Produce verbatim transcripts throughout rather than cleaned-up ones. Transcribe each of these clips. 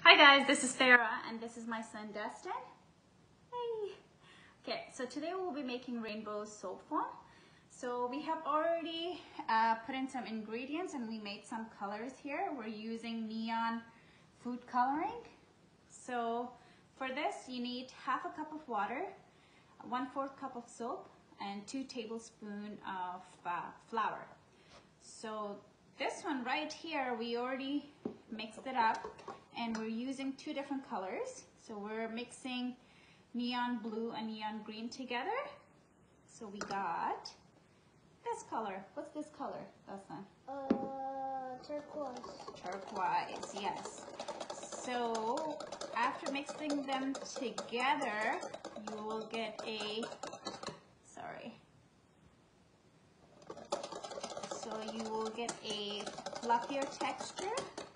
Hi guys, this is Fara and this is my son Dustin. Hey. Okay, so today we'll be making rainbow soap foam. So we have already uh, put in some ingredients and we made some colors here. We're using neon food coloring. So for this you need half a cup of water, one fourth cup of soap, and two tablespoons of uh, flour. So this one right here, we already mixed it up and we're using two different colors. So we're mixing neon blue and neon green together. So we got this color. What's this color, Dustin? Uh, turquoise. Turquoise, yes. So after mixing them together, you will get a, sorry. So you will get a fluffier texture.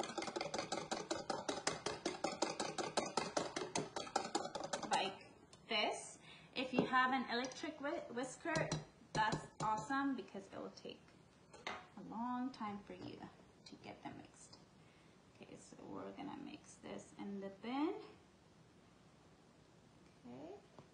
Like this. If you have an electric whisker, that's awesome because it will take a long time for you to get them mixed. Okay, so we're gonna mix this in the bin. Okay.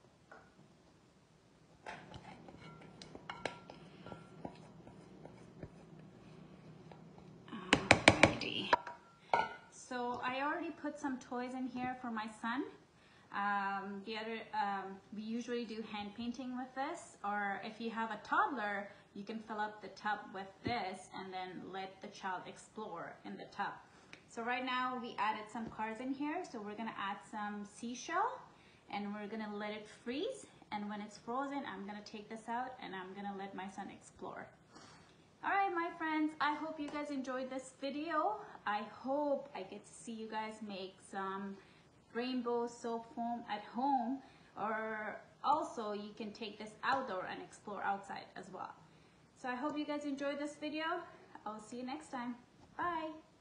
Alrighty. So I already put some toys in here for my son. Um, the other, um, we usually do hand painting with this, or if you have a toddler, you can fill up the tub with this and then let the child explore in the tub. So right now we added some cars in here, so we're gonna add some seashell and we're gonna let it freeze, and when it's frozen, I'm gonna take this out and I'm gonna let my son explore. All right, my friends, I hope you guys enjoyed this video. I hope I get to see you guys make some rainbow soap foam at home, or also you can take this outdoor and explore outside as well. So I hope you guys enjoyed this video. I'll see you next time. Bye.